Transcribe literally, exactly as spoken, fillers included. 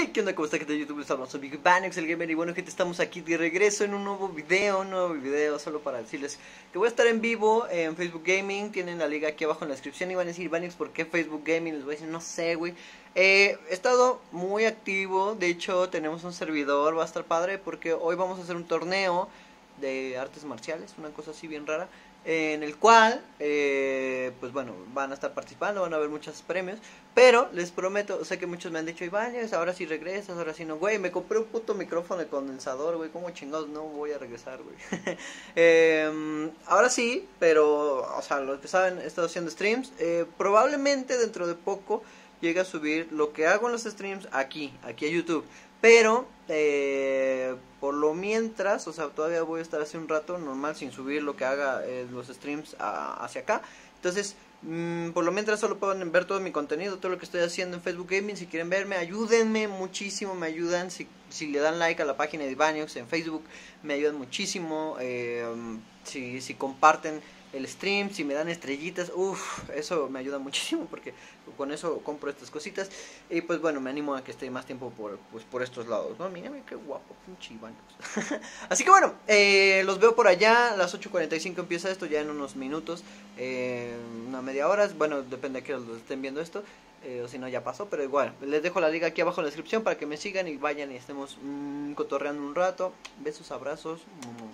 ¿Qué onda? ¿Cómo está, gente de YouTube? Estamos soy Big Banex, el gamer. Y bueno, gente, estamos aquí de regreso en un nuevo video, un nuevo video solo para decirles que voy a estar en vivo en Facebook Gaming. Tienen la liga aquí abajo en la descripción y van a decir, Banex, ¿por qué Facebook Gaming? Les voy a decir, no sé, güey. Eh, he estado muy activo, de hecho tenemos un servidor, va a estar padre porque hoy vamos a hacer un torneo de artes marciales, una cosa así bien rara, en el cual, eh, pues bueno, van a estar participando, van a haber muchos premios, pero les prometo, sé que muchos me han dicho, Iván, ahora sí regresas, ahora sí no, güey, me compré un puto micrófono de condensador, güey, ¿cómo chingados no voy a regresar, güey? eh, ahora sí, pero, o sea, los que saben, he estado haciendo streams, eh, probablemente dentro de poco llegue a subir lo que hago en los streams aquí, aquí a YouTube. Pero, eh, por lo mientras, o sea, todavía voy a estar hace un rato normal sin subir lo que haga en eh, los streams a, hacia acá. Entonces, mmm, por lo mientras solo pueden ver todo mi contenido, todo lo que estoy haciendo en Facebook Gaming. Si quieren verme, ayúdenme muchísimo, me ayudan. Si, si le dan like a la página de Ivaniox en Facebook, me ayudan muchísimo. Eh, si, si comparten el stream, si me dan estrellitas, uff, eso me ayuda muchísimo porque con eso compro estas cositas. Y pues bueno, me animo a que esté más tiempo por, pues, por estos lados, ¿no? Mírame qué guapo, pinche Iván. Así que bueno, eh, los veo por allá. A las ocho cuarenta y cinco empieza esto, ya en unos minutos, eh, una media hora. Bueno, depende de que los estén viendo esto. Eh, o si no ya pasó, pero igual, les dejo la liga aquí abajo en la descripción para que me sigan y vayan y estemos mmm, cotorreando un rato. Besos, abrazos.